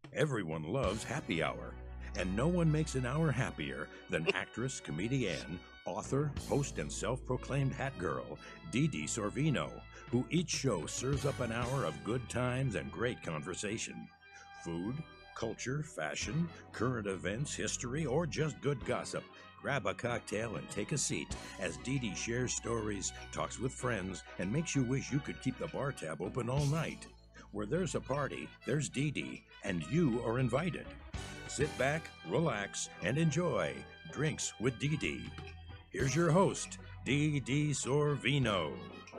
Everyone loves happy hour, and no one makes an hour happier than actress, comedian, author, host, and self-proclaimed hat girl, Dee Dee Sorvino, who each show serves up an hour of good times and great conversation. Food, culture, fashion, current events, history, or just good gossip. Grab a cocktail and take a seat as Dee Dee shares stories, talks with friends, and makes you wish you could keep the bar tab open all night. Where there's a party, there's Dee Dee, and you are invited. Sit back, relax, and enjoy Drinks with Dee Dee. Here's your host, Dee Dee Sorvino.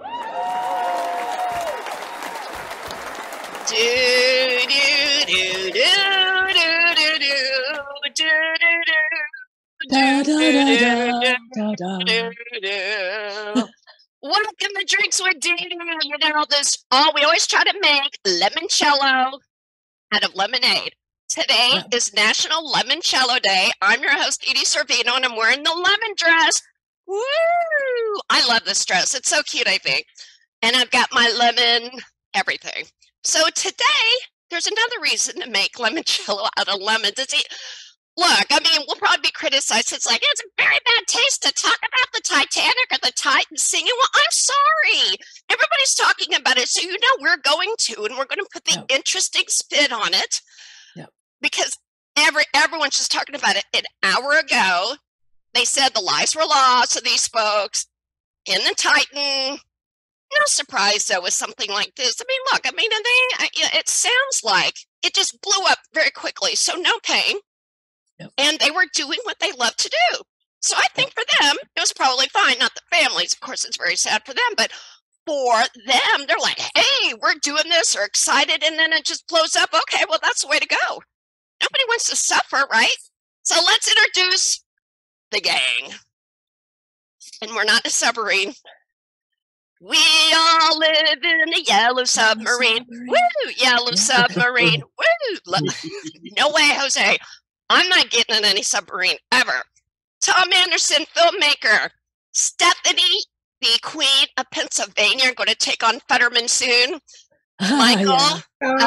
Welcome to Drinks with Dee Dee. You know this. We always try to make limoncello out of lemonade. Today is National Limoncello Day. I'm your host, Dee Dee Sorvino, and I'm wearing the lemon dress. Woo! I love this dress. It's so cute, I think. And I've got my lemon everything. So today, there's another reason to make limoncello out of lemons. Look, I mean, we'll probably be criticized. It's like, it's a very bad taste to talk about the Titanic or the Titan singing. Well, I'm sorry. Everybody's talking about it. So, you know, we're going to, and we're going to put the interesting spin on it. Because everyone's just talking about it. An hour ago, they said the lives were lost of these folks in the Titan. No surprise, though, with something like this. I mean, look, I mean, it sounds like it just blew up very quickly. So no pain. And they were doing what they love to do. So I think for them, it was probably fine. Not the families. Of course, it's very sad for them. But for them, they're like, hey, we're doing this. They're excited. And then it just blows up. Okay, well, that's the way to go. Nobody wants to suffer, right? So let's introduce the gang. And we're not a submarine. We all live in a yellow submarine. Woo! Yellow submarine. Woo! No way, Jose. I'm not getting in any submarine ever. Tom Anderson, filmmaker. Stephanie, the Queen of Pennsylvania, going to take on Fetterman soon. Michael,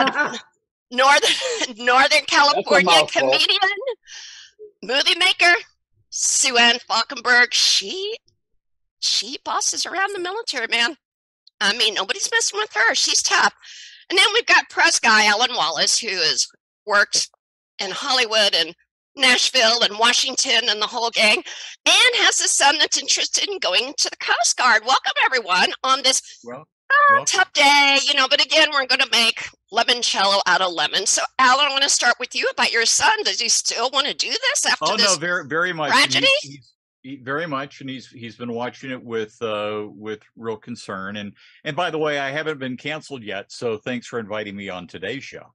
Northern California comedian, movie maker. Ann Falkenburg. She bosses around the military, man. I mean, nobody's messing with her. She's tough. And then we've got press guy Alan Wallace, who has worked in Hollywood and Nashville and Washington and the whole gang, and has a son that's interested in going to the Coast Guard. Welcome, everyone, on this tough day, you know, but again, we're going to make limoncello out of lemon. So, Alan, I want to start with you about your son. Does he still want to do this after this very much. tragedy? Very much, and he's been watching it with real concern. And by the way, I haven't been canceled yet, so thanks for inviting me on today's show.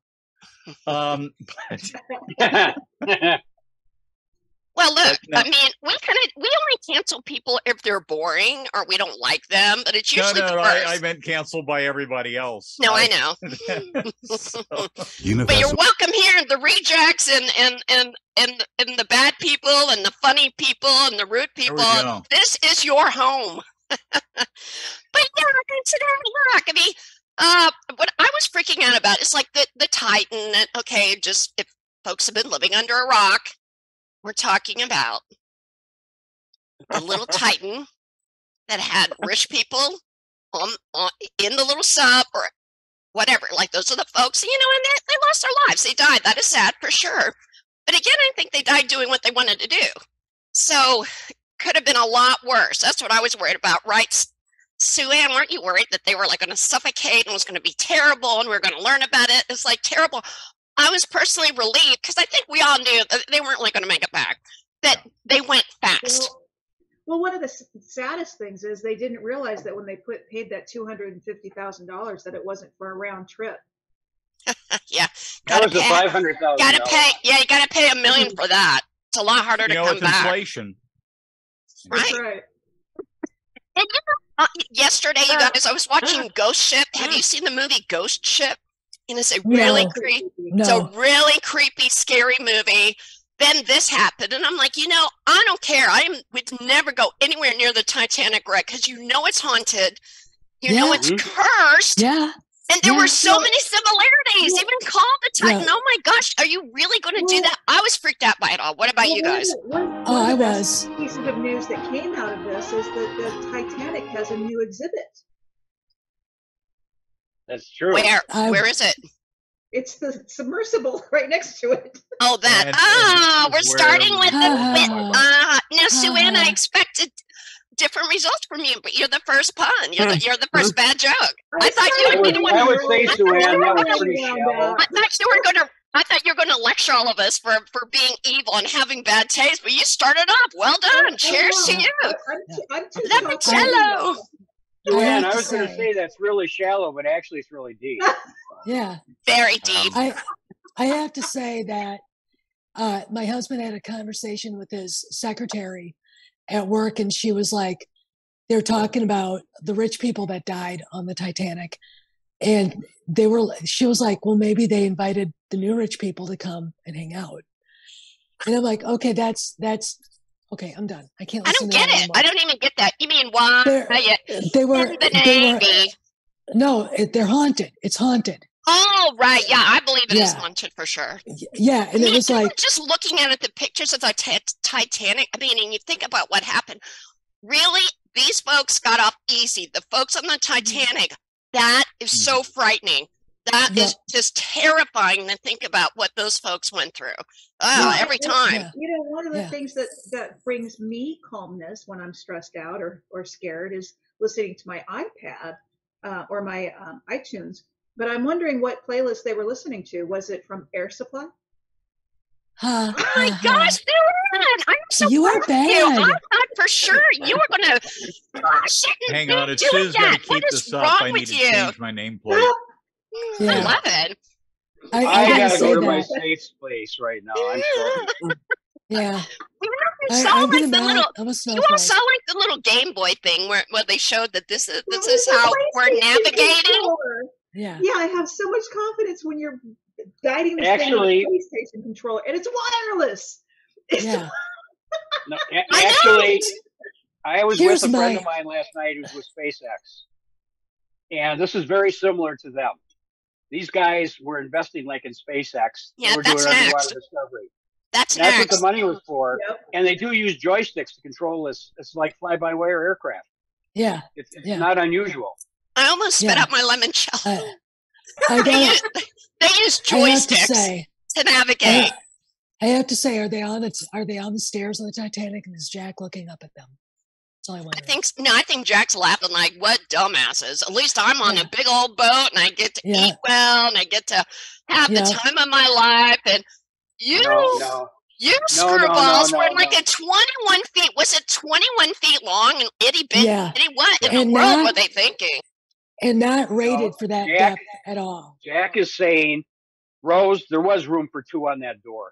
Well, look, I mean, we only cancel people if they're boring or we don't like them, but it's usually the worst. I meant canceled by everybody else. No, I know. But you're welcome here, the rejects and the bad people and the funny people and the rude people. This is your home. But yeah, look, I mean, what I was freaking out about is like the Titan. Okay, just if folks have been living under a rock, we're talking about the little Titan that had rich people in the little sub or whatever. Like those are the folks, you know, and they lost their lives. They died. That is sad for sure. But again, I think they died doing what they wanted to do. So could have been a lot worse. That's what I was worried about, right? Sue Ann, weren't you worried that they were like going to suffocate and it was going to be terrible and we were going to learn about it? It's like terrible. I was personally relieved because I think we all knew that they weren't really going to make it back, that they went fast. Well, one of the saddest things is they didn't realize that when they paid that $250,000 that it wasn't for a round trip. Yeah. That was the $500,000. Gotta pay. Yeah, you got to pay $1 million for that. It's a lot harder to come back. Inflation. Right. And yesterday, you guys, I was watching Ghost Ship. Have you seen the movie Ghost Ship? And it's a really it's a really creepy, scary movie. Then this happened, and I'm like, you know, I don't care. I would never go anywhere near the Titanic wreck because you know it's haunted. You know it's cursed. Yeah. And there were so many similarities. Please, even call the Titan. Yeah. Oh my gosh, are you really going to do that? I was freaked out by it all. What about you guys? I was. Pieces of news that came out of this is that the Titanic has a new exhibit. That's true. Where is it? It's the submersible right next to it. Oh, that. We're starting with the. Now, Sue Ann, I expected different results from you, but you're the first pun. You're the first bad joke. I thought you would be the one. I would say, Sue Ann, that was pretty shallow. I thought you were going to lecture all of us for being evil and having bad taste, but you started off. Well done. Cheers to you. I'm too Limoncello. Sue Ann, I was going to say that's really shallow, but actually it's really deep. Yeah. Very deep. I have to say that my husband had a conversation with his secretary at work, and she was like, they're talking about the rich people that died on the Titanic. And she was like, well, maybe they invited the new rich people to come and hang out. And I'm like, okay, that's okay. I'm done. I can't listen to that anymore. I don't even get that. You mean why? They were no, they're haunted. It's haunted. Oh, right. Yeah, I believe it is haunted for sure. Yeah, and it was like just looking at the pictures of the Titanic. I mean, and you think about what happened. Really, these folks got off easy. The folks on the Titanic. That is so frightening. That is just terrifying to think about what those folks went through. Every time. Yeah. You know, one of the things that brings me calmness when I'm stressed out or scared is listening to my iPad or my iTunes. But I'm wondering what playlist they were listening to. Was it from Air Supply? Oh my gosh, I'm so you are bad. I thought for sure you were going to. Hang on, as Sue's going to keep this up, I need to change my nameplate. Yeah. I love it. I gotta go to my safe place right now. I'm sorry. Yeah. You saw like the little Game Boy thing where they showed that this is how we're navigating. Yeah. Yeah, I have so much confidence when you're guiding the PlayStation controller, and it's wireless. Yeah. No, actually, I was with a friend of mine last night who's with SpaceX, and this is very similar to them. These guys were investing like in SpaceX. Yeah, they were that's doing next. Discovery. That's what the money was for. Yep. And they do use joysticks to control this. It's like fly-by-wire aircraft. Yeah. It's not unusual. I almost spit out my limoncello. They use joysticks to navigate. I have to say, are they on the stairs on the Titanic, and is Jack looking up at them? That's all I want. I think Jack's laughing like, what dumbasses. At least I'm on a big old boat, and I get to eat well, and I get to have the time of my life. And you screwballs were like at 21 feet. Was it 21 feet long and itty bitty? What in the world were they thinking? And not rated for that depth at all. Jack is saying, Rose, there was room for two on that door.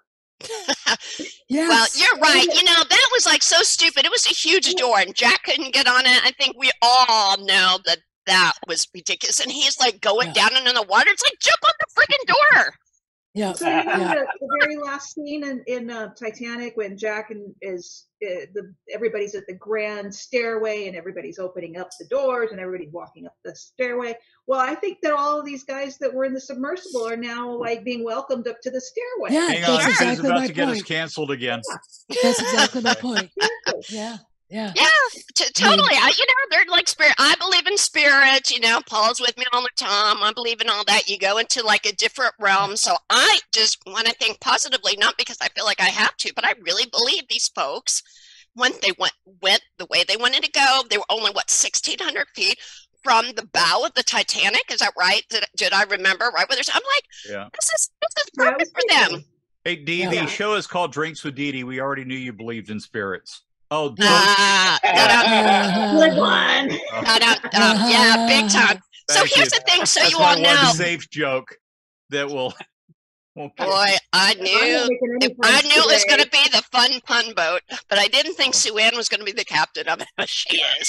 Yes. Well, you're right. You know, that was like so stupid. It was a huge door, and Jack couldn't get on it. I think we all know that was ridiculous. And he's like going down into the water. It's like, jump on the freaking door. Yeah. So you know, the very last scene in Titanic when Jack everybody's at the grand stairway and everybody's opening up the doors and everybody's walking up the stairway. Well, I think that all of these guys that were in the submersible are now like being welcomed up to the stairway. Yeah, hang on, she's about to get us canceled again. Yeah. That's exactly my point. Yeah. Yeah. Yeah, totally. They're like spirit. I believe in spirit. Paul's with me all the time. I believe in all that. You go into like a different realm. So I just want to think positively, not because I feel like I have to, but I really believe these folks, when they went the way they wanted to go, they were only 1,600 feet from the bow of the Titanic. Is that right? Did I remember right? I'm like, this is perfect for them. Hey, Dee Dee, show is called Drinks with Dee Dee. We already knew you believed in spirits. Oh, good one. Yeah, big time. So here's the thing. So you all know. Safe joke that will. Boy, I knew it was going to be the fun pun boat, but I didn't think Sue Ann was going to be the captain of it. But she is.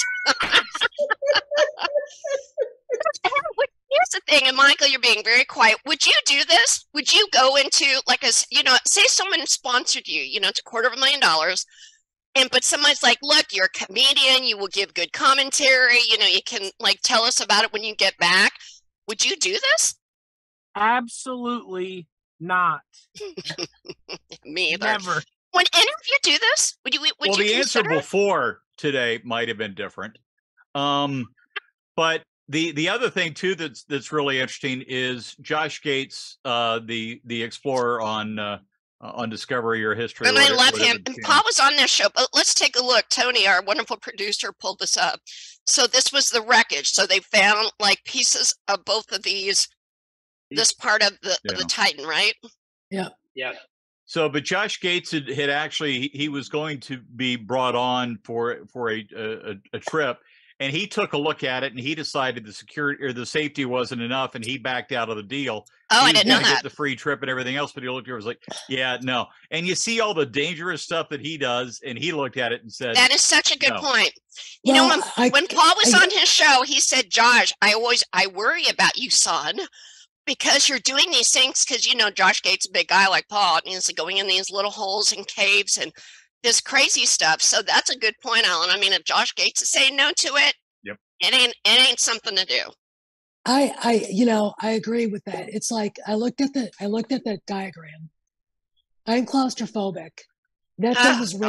Here's the thing, and Michael, you're being very quiet. Would you do this? Would you go into like say someone sponsored you, it's $250,000. But somebody's like, look, you're a comedian. You will give good commentary. You can like tell us about it when you get back. Would you do this? Absolutely not. Me either. Never. Would any of you do this? Would you? Well, you the answer consider it? before today might have been different. But the other thing too that's really interesting is Josh Gates, the explorer on Discovery or History. And I love him. And Paul was on this show, but let's take a look. Tony, our wonderful producer, pulled this up. So this was the wreckage. So they found like pieces of both of these. This part of the Titan, right? Yeah. Yes. So, but Josh Gates had actually, he was going to be brought on for a trip, and he took a look at it, and he decided the security or the safety wasn't enough, and he backed out of the deal. Oh, I didn't know get that. the free trip and everything else, but he looked at it and was like, yeah, no. And you see all the dangerous stuff that he does, and he looked at it and said, that is such a good no. point. You know, when Paul was on his show, he said, Josh, I worry about you, son. Because you're doing these things, because, you know, Josh Gates, a big guy like Paul, and he's going in these little holes and caves and this crazy stuff. So that's a good point, Alan. I mean, if Josh Gates is saying no to it, yep, it ain't something to do. I agree with that. It's like I looked at the diagram. I'm claustrophobic. That thing was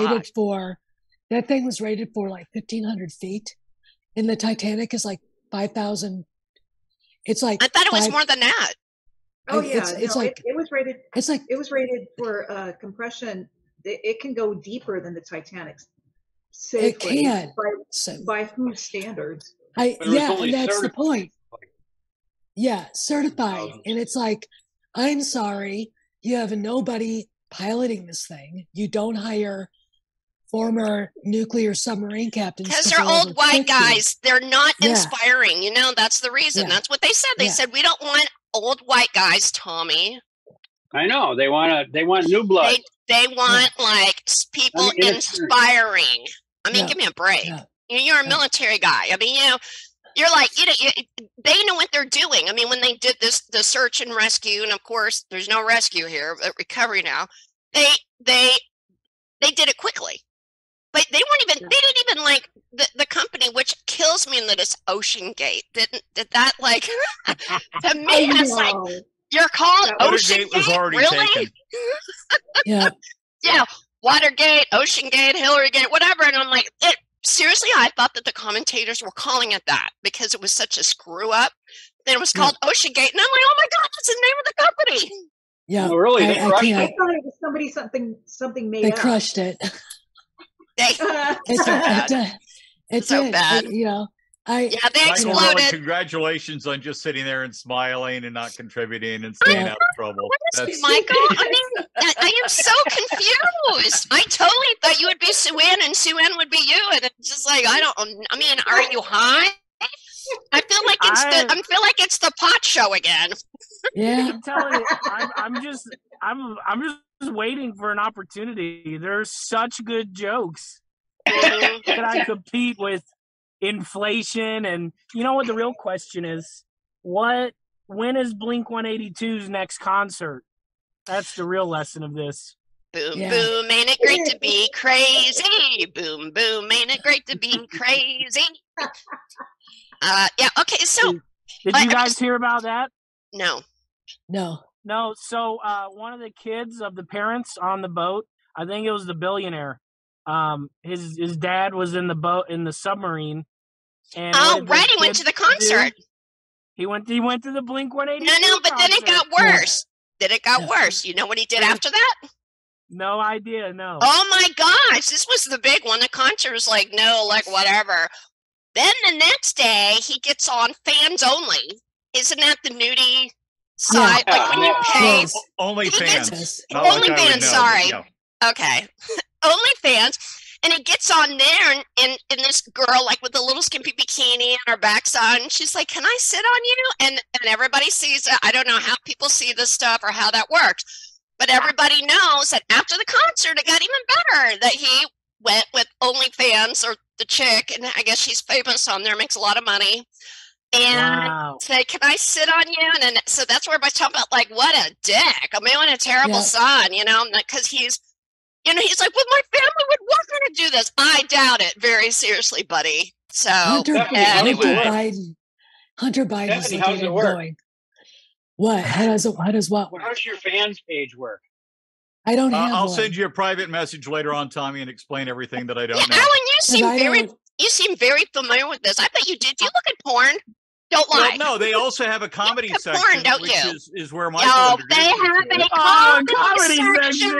rated for like 1,500 feet, and the Titanic is like 5,000. It's like I thought it was more than that. Oh yeah, it's like it was rated. It's like it was rated for compression. It can go deeper than the Titanic safely. It can. By whose standards? And that's the point. Yeah, certified, and it's like, I'm sorry, you have nobody piloting this thing. You don't hire former nuclear submarine captains because they're old white guys. They're not inspiring. You know, that's the reason. Yeah. That's what they said. They said we don't want old white guys, Tommy. I know they want new blood. They want like people inspiring. I mean, give me a break. Yeah. You're a military guy. I mean, you know, you're like, they know what they're doing. I mean, when they did the search and rescue, and of course, there's no rescue here, but recovery now. They did it quickly. But they didn't even like the company, which kills me that it's Ocean Gate. Did that like, to me, it's like, you're called Ocean Gate? Was already really? Taken. Yeah. Yeah. Watergate, Ocean Gate, Hillary Gate, whatever. And I'm like, seriously, I thought that the commentators were calling it that because it was such a screw up. Then it was called Ocean Gate. And I'm like, oh my God, that's the name of the company. Yeah. No, really? I thought it was something made They up. crushed it. It's so bad. You know, they Michael, exploded. Congratulations on just sitting there and smiling and not contributing and staying out of trouble. Michael, I mean, I am so confused. I totally thought you would be Sue Ann and Sue Ann would be you, and it's just like I mean, are you high? I feel like it's the pot show again. Yeah, I'm telling you, I'm just waiting for an opportunity. There's such good jokes that I compete with inflation. And you know what the real question is? When is Blink-182's next concert? That's the real lesson of this. Boom, boom, ain't it great to be crazy? Boom, boom, ain't it great to be crazy? Okay, so... Did you guys hear about that? No. So one of the kids of the parents on the boat, I think it was the billionaire, his dad was in the boat, in the submarine. And he went to the concert. He went to the Blink-182. No, but then it got worse. Then it got worse. You know what he did after that? No idea, no. Oh my gosh, this was the big one. The concert was like, no, like whatever. Then the next day, he gets on Fans Only. Isn't that the nudie side? Yeah. Like when you pay. OnlyFans. OnlyFans, sorry. Yeah. Okay. OnlyFans. And it gets on there, and this girl, like with a little skimpy bikini and her backside, and she's like, can I sit on you? And everybody sees it. I don't know how people see this stuff or how that works. But everybody knows that after the concert, it got even better that he went with OnlyFans, or the chick, and I guess she's famous on there, makes a lot of money. And said, can I sit on you? And then, so that's where everybody's talking about, like, what a dick. I mean, what a terrible son, you know, because he's like, well, my family would want her to do this. I doubt it. Very seriously, buddy. So, Hunter Stephanie, Biden. Hunter Biden. Stephanie, how's it work? What? How does what work? How does your fans page work? I don't have I'll one. send you a private message later on, Tommy, and explain everything that I don't know. Alan, you seem very familiar with this. I bet you did. Do you look at porn? Don't lie. Well, no, they also have a comedy section, porn, don't which you? is where Michael they have a comedy section.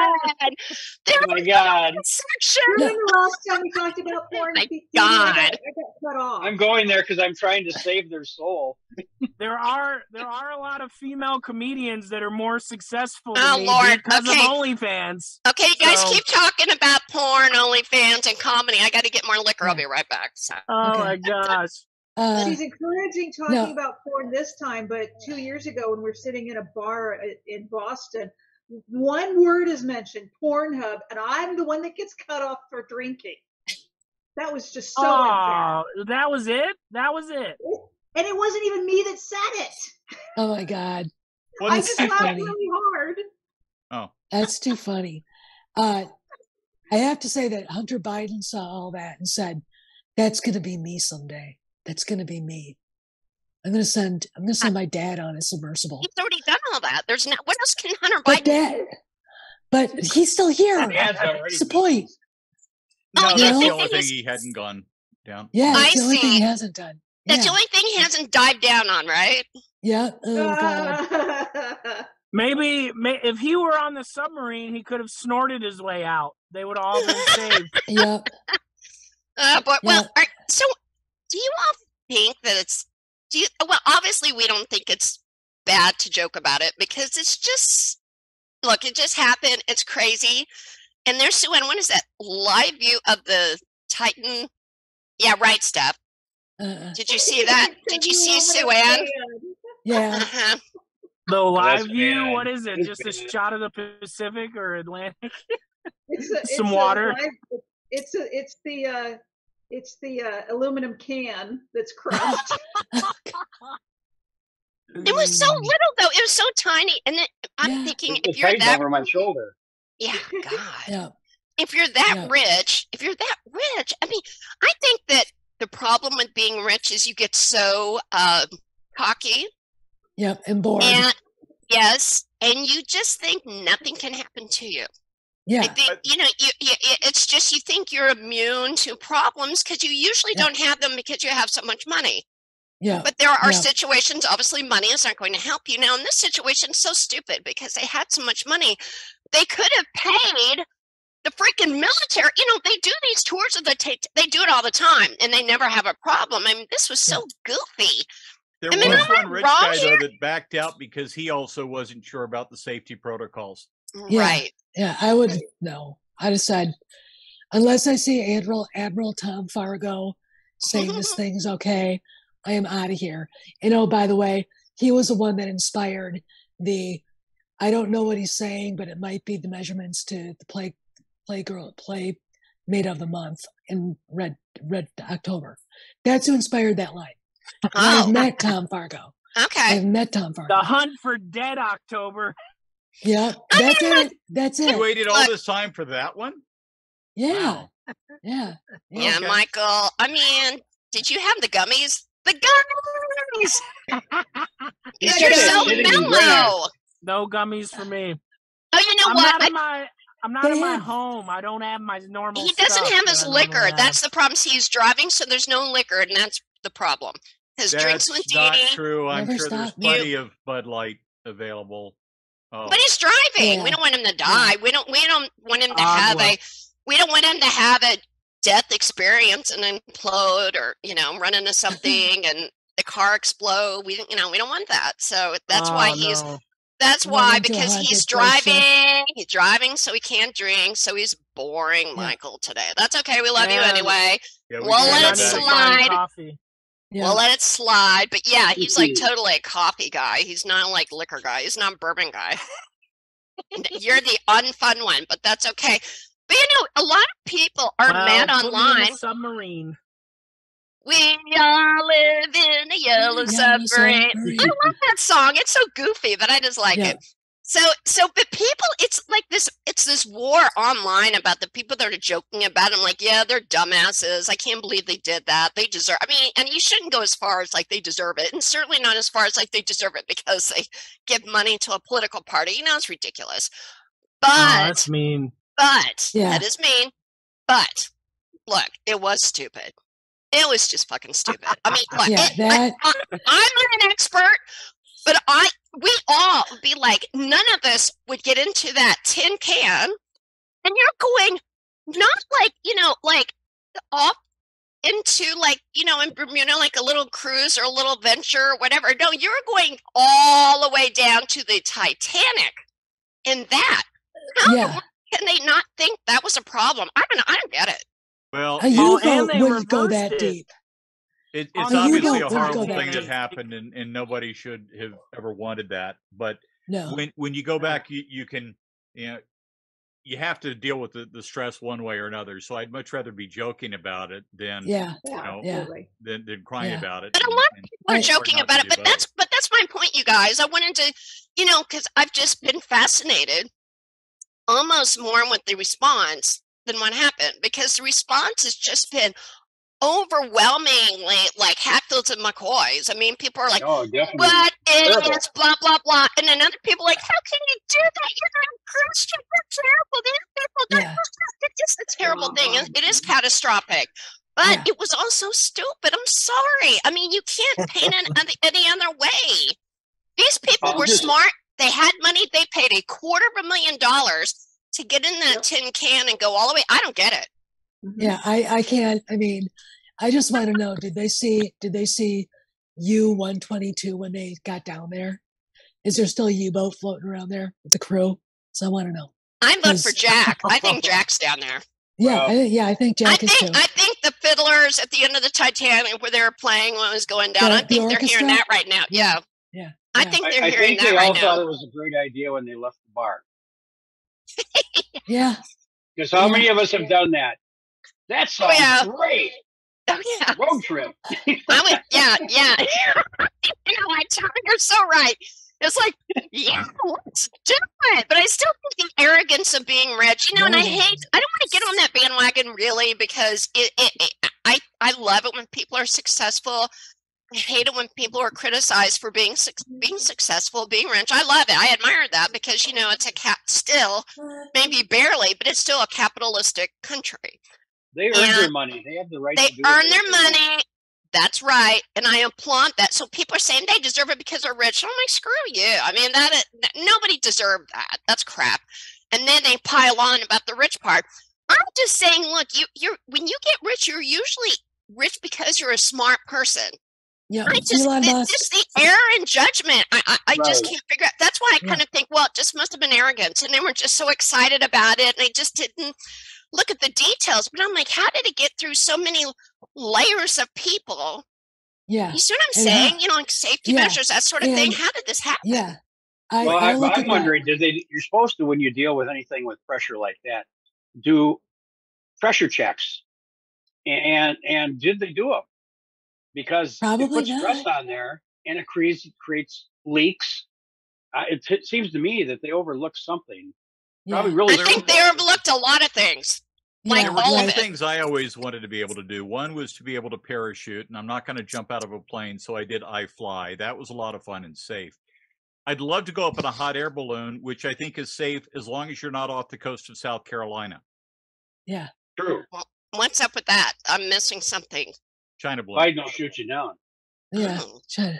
Oh my God! Section. When the last time we talked about porn, my I got cut off. I'm going there because I'm trying to save their soul. There are a lot of female comedians that are more successful Oh, than me Lord. because Okay. of OnlyFans. Okay, you guys So- keep talking about porn, OnlyFans, and comedy. I got to get more liquor. I'll be right back. So. Oh Okay. my gosh. She's encouraging talking no. about porn this time, but 2 years ago when we're sitting in a bar in Boston, one word is mentioned, Pornhub, and I'm the one that gets cut off for drinking. That was just so unfair. Oh, that was it? That was it. And it wasn't even me that said it. Oh my God. Well, I That's just too laughed funny. really hard. Oh, That's too funny. I have to say that Hunter Biden saw all that and said, "That's going to be me someday. That's going to be me. I'm going to send my dad on a submersible." He's already done all that. There's no. What else can Hunter But Biden? but he's still here. Dad's already That's the point. no, Oh, that's yeah, the the only thing thing is- he hadn't gone down. Yeah, I that's the only thing see. he hasn't done. That's the Yeah. only thing he hasn't dived down on, right? Yeah. Oh God. Maybe if he were on the submarine, he could have snorted his way out. They would have all been saved. Yep. But well, Yeah. so do you all think that it's? Well, obviously we don't think it's bad to joke about it because it's just look, it just happened. It's crazy, and there's Sue Ann. What is that live view of the Titan? Yeah, right stuff. Did you see that? Did you see Sue Ann? Yeah. Uh-huh. The live That's view, bad. what is it? It's Just a bad. shot of the Pacific or Atlantic? Some water. It's the aluminum can that's crushed. It was so little though. It was so tiny, and then I'm Yeah. thinking The if you're Titan that, over my shoulder. yeah, God. Yeah. If you're that Yeah. rich, I mean, I think that the problem with being rich is you get so cocky Yep. And bored. and yes, and you just think nothing can happen to you. I Yeah. think it's just you think you're immune to problems because you usually Yeah. don't have them because you have so much money. Yeah. But there are Yeah. situations, obviously, money is not going to help you. Now, in this situation, it's so stupid because they had so much money, they could have paid the freaking military. They do these tours of they do it all the time, and they never have a problem. I mean, this was so goofy. There I mean, was am I one rich wrong guy here? though that backed out because he also wasn't sure about the safety protocols. Yeah. Right. Yeah. I would no. I decided unless I see Admiral Tom Fargo saying this thing's okay, I am out of here. And oh, by the way, he was the one that inspired I don't know what he's saying, but it might be the measurements to the Playmate of the Month in Red October. That's who inspired that line. And I've Oh, met Tom Fargo. okay. I've met Tom Fargo. The Hunt for Dead October. Yeah, that's it. That's You it. waited all Look. this time for that one? Yeah, Wow. yeah. Yeah, Okay. Michael. I mean, did you have the gummies? The gummies! He You're said that so sitting in mellow. No gummies for me. Oh, you know I'm what? not in my Damn. home. I don't have my normal He doesn't stuff have that his I normally liquor. have. That's the problem. See, he's driving, so there's no liquor, and that's the problem. His drinks with That's Dee not Dee, true. I'm Never sure there's stop. plenty of Bud Light available. Oh, but he's driving. Yeah. We don't want him to die. We don't want him to have Agua. a death experience and implode or run into something and the car explode. We don't want that. So that's why he's no. That's Run why, into a because haunted he's place, yeah. driving. He's driving, so he can't drink. So he's boring, Michael, today. That's okay. We love you Yeah. anyway. yeah, Well, can let have it that again. slide. Coffee. Yeah. We'll let it slide. But yeah, he's like Mhm. totally a coffee guy. He's not like liquor guy. He's not a bourbon guy. You're the unfun one, but that's okay. But a lot of people are mad Put me in a online. submarine. We all live in a yellow Yellow submarine. submarine. I love that song. It's so goofy, but I just like Yeah. it. but people, it's like this, it's this war online about the people that are joking about it. I'm like, yeah, they're dumbasses. I can't believe they did that. They deserve, I mean, and you shouldn't go as far as like they deserve it. And certainly not as far as like they deserve it because they give money to a political party. You know, it's ridiculous. But that's mean. But that is mean. But look, it was stupid. It was just fucking stupid. I mean, look, I'm not an expert, but we all would be like, none of us would get into that tin can, and you're going not like, you know, like off into like, you know, in Bermuda, like a little cruise or a little venture or whatever. No, you're going all the way down to the Titanic in that. How can they not think that was a problem? I don't get it. Well, a U-boat wouldn't go that deep. It's obviously a horrible thing that happened, and nobody should have ever wanted that. But when you go back, you can, you know, you have to deal with the stress one way or another. So I'd much rather be joking about it than than crying about it. But a lot of people are joking about it. But that's my point, you guys. I wanted to, you know, because I've just been fascinated, almost more with the response than what happened, because the response has just been overwhelmingly like Hatfields and McCoys. I mean, people are like, what is blah, blah, blah. And then other people are like, how can you do that? You're not a Christian. That's terrible. These people, it's just a terrible thing. It is catastrophic. But it was also stupid. I'm sorry. I mean, you can't paint it any other way. These people were smart. They had money. They paid $250,000 to get in that tin can and go all the way. I don't get it. Yeah, I can't. I mean, I just want to know, did they see U-122 when they got down there? Is there still a U-boat floating around there with the crew? So I want to know. I'm voting for Jack. I think Jack's down there. Yeah, I think Jack is too. I think the fiddlers at the end of the Titanic where they were playing when it was going down, I think they're hearing that right now. Yeah. I think they're hearing that right now. I think they all thought it was a great idea when they left the bar. Yeah. Because how many of us have done that? That sounds great. Oh yeah. Road trip. You know, you're so right. It's like, let's do it. But I still think the arrogance of being rich, you know, and I don't want to get on that bandwagon really, because I love it when people are successful. I hate it when people are criticized for being successful, being rich. I love it. I admire that because, you know, it's still, maybe barely, but it's still a capitalistic country. They earn their money. They have the right to do it. They earn their money. That's right. And I applaud that. So people are saying they deserve it because they're rich. I'm like, screw you. I mean, nobody deserved that. That's crap. And then they pile on about the rich part. I'm just saying, look, when you get rich, you're usually rich because you're a smart person. Yeah, it's just the error in judgment. I just can't figure out. That's why I kind of think, well, it just must have been arrogance. And they were just so excited about it. And they just didn't look at the details. But I'm like, how did it get through so many layers of people? Yeah. You see what I'm saying? You know, like safety measures, that sort of thing. How did this happen? Yeah. I'm wondering, you're supposed to, when you deal with anything with pressure like that, do pressure checks. And did they do them? Because it puts stress on there and it creates leaks. It seems to me that they overlooked something. I think they overlooked a lot of things. Like all of it. Things I always wanted to be able to do. One was to be able to parachute, and I'm not going to jump out of a plane, so I did iFly. That was a lot of fun and safe. I'd love to go up in a hot air balloon, which I think is safe as long as you're not off the coast of South Carolina. Yeah. True. Well, what's up with that? I'm missing something. China balloon. Biden will shoot you down. Yeah. China.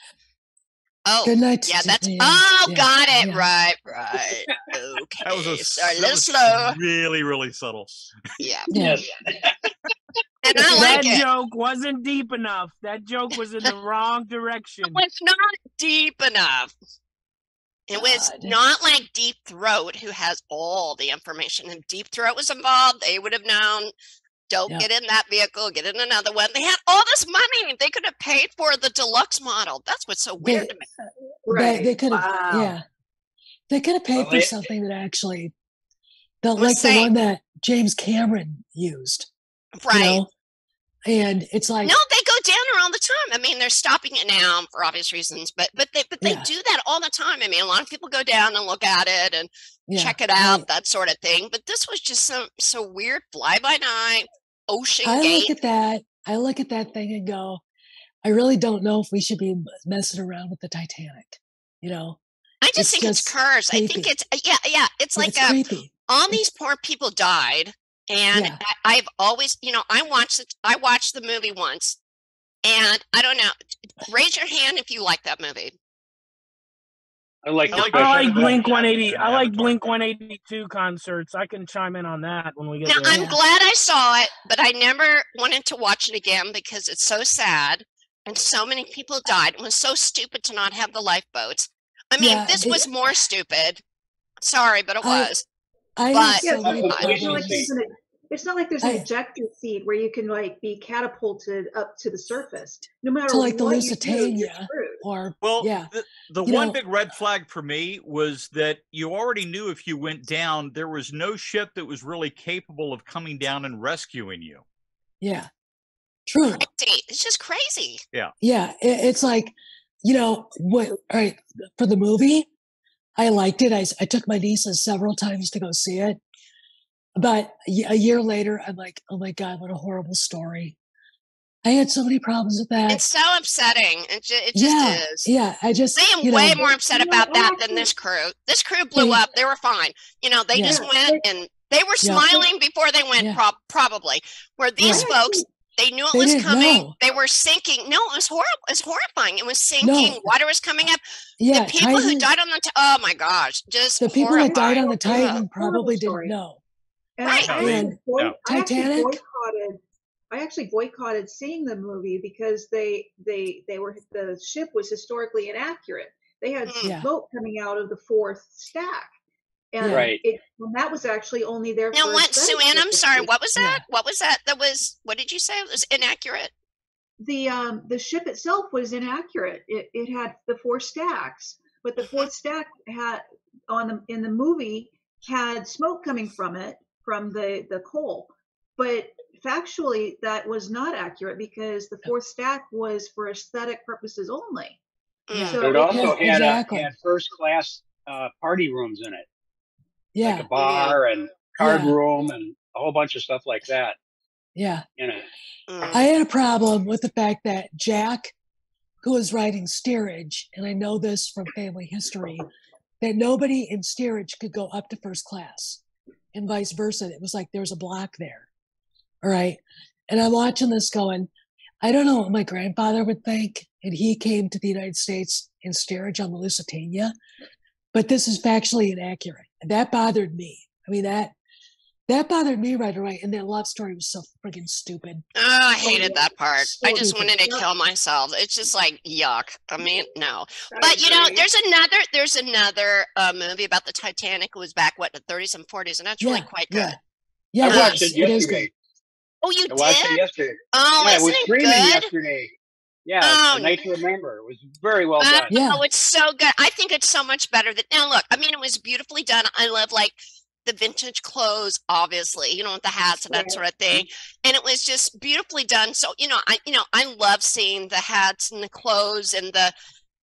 Oh, good night. Yeah, that's. Got it. Yeah. Right. Okay. That was a little slow. Really, really subtle. Yeah. Yes. And I like that joke wasn't deep enough. That joke was in the wrong direction. It was not deep enough. It was not like Deep Throat, who has all the information. If Deep Throat was involved, they would have known. Don't get in that vehicle, get in another one. They had all this money. They could have paid for the deluxe model. That's what's so weird to me. Right. They could have, They could have paid for something that actually, the one that James Cameron used. Right. You know? And it's like. No, they go down there all the time. I mean, they're stopping it now for obvious reasons, but they do that all the time. I mean, a lot of people go down and look at it and check it out, that sort of thing. But this was just so weird, fly by night, ocean gate. I look at that thing and go, I really don't know if we should be messing around with the Titanic. You know, I just think it's cursed. Creepy. I think it's It's like creepy. All these poor people died, and I've always, I watched the movie once, and I don't know. Raise your hand if you like that movie. I like Blink 180. I like Blink 182 concerts. I can chime in on that when we get now, there. I'm glad I saw it, but I never wanted to watch it again because it's so sad and so many people died. It was so stupid to not have the lifeboats. I mean, this was more stupid. Sorry, but it was. It's not like there's an ejector seat where you can like be catapulted up to the surface. No matter to like the what Lusitania, the one big red flag for me was that you already knew if you went down, there was no ship that was really capable of coming down and rescuing you. Yeah, true. Crazy. It's just crazy. Yeah. It's like, all right, for the movie, I liked it. I took my nieces several times to go see it. But a year later, I'm like, oh my God, what a horrible story. I had so many problems with that. It's so upsetting. It just is. Yeah, I am way more upset about that than this crew. This crew blew up. They were fine. They just went and they were smiling before they went, probably. Where these folks, they knew it was coming. Know. They were sinking. No, it was horrible. It's horrifying. It was sinking. Water was coming up. Yeah, the people who died on the oh my gosh, just the people that died on the Titan probably didn't know. And Titanic. I actually boycotted seeing the movie because the ship was historically inaccurate. They had smoke coming out of the fourth stack. And that was actually only there. Now, what, Sue Ann? I'm sorry. What was that? What was that? What did you say? It was inaccurate. The ship itself was inaccurate. It had the four stacks, but the fourth stack had in the movie had smoke coming from it from the coal. But factually, that was not accurate because the fourth stack was for aesthetic purposes only. Yeah. So it also had first class party rooms in it. Yeah. Like a bar and card room and a whole bunch of stuff like that. Yeah. I had a problem with the fact that Jack, who was writing steerage, and I know this from family history, that nobody in steerage could go up to first class and vice versa. It was like there's a block there. All right. And I'm watching this going, I don't know what my grandfather would think. And he came to the United States in steerage on the Lusitania. But this is factually inaccurate. That bothered me. I mean, that bothered me right away. And that love story was so freaking stupid. Oh, I hated that part. I just wanted to kill myself. It's just like, yuck. I mean, no. But, there's another movie about the Titanic. It was back, the 30s and 40s. And that's really quite good. Yeah, I watched it yesterday. Oh, you did? I watched it yesterday. Oh, I was streaming good? yesterday. Yeah, A Night to Remember. It was very well done. Oh, it's so good. I think it's so much better than now. Look, I mean, it was beautifully done. I love the vintage clothes, obviously, with the hats and that sort of thing. And it was just beautifully done. So, I love seeing the hats and the clothes and the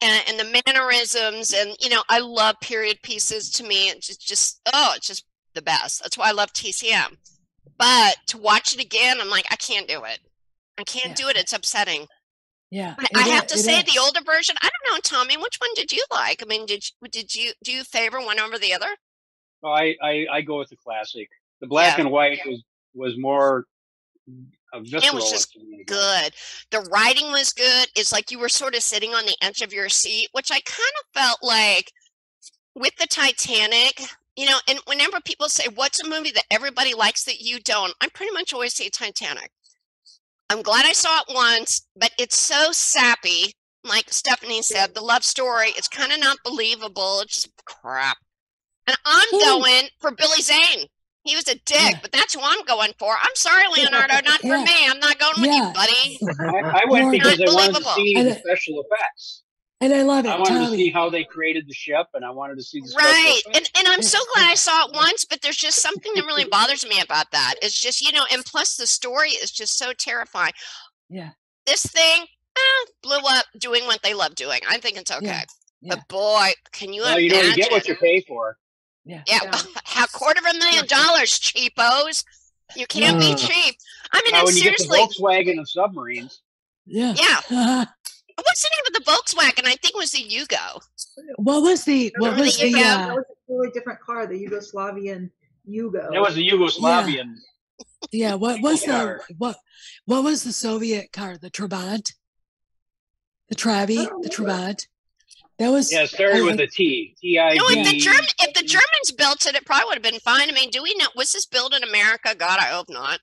mannerisms, and I love period pieces. To me, it's just the best. That's why I love TCM. But to watch it again, I'm like, I can't do it. I can't do it. It's upsetting. Yeah, I have to say the older version. I don't know, Tommy. Which one did you like? I mean, do you favor one over the other? Well, I go with the classic. The black and white was more visceral. It was just good. The writing was good. It's like you were sort of sitting on the edge of your seat, which I kind of felt like with the Titanic. And whenever people say, what's a movie that everybody likes that you don't? I pretty much always say Titanic. I'm glad I saw it once, but it's so sappy. Like Stephanie said, the love story, it's kind of not believable. It's just crap. And I'm going for Billy Zane. He was a dick, but that's who I'm going for. I'm sorry, Leonardo, not for me. I'm not going with you, buddy. I went because I wanted to see the special effects. And I love it. I wanted to see how they created the ship, and I wanted to see the special effects. And I'm so glad I saw it once, but there's just something that really bothers me about that. It's just, and plus the story is just so terrifying. Yeah. this thing blew up doing what they love doing. I think it's okay. Yeah. Yeah. But boy, can you Well, imagine? you get what you pay for. Yeah. Yeah, how $250,000, cheapos. You can't be cheap. I mean, when you seriously. get the Volkswagen and submarines. Yeah. Yeah. What's the name of the Volkswagen? I think it was the UBNGO. What was the that was a really different car, the Yugoslavian UBNGO. It was a Yugoslavian. Yeah. What was what was the Soviet car? The Trabant? The Trabant. That was it started with a T. T-I-V. No, if the Germans built it, it probably would have been fine. I mean, do we know, was this built in America? God, I hope not.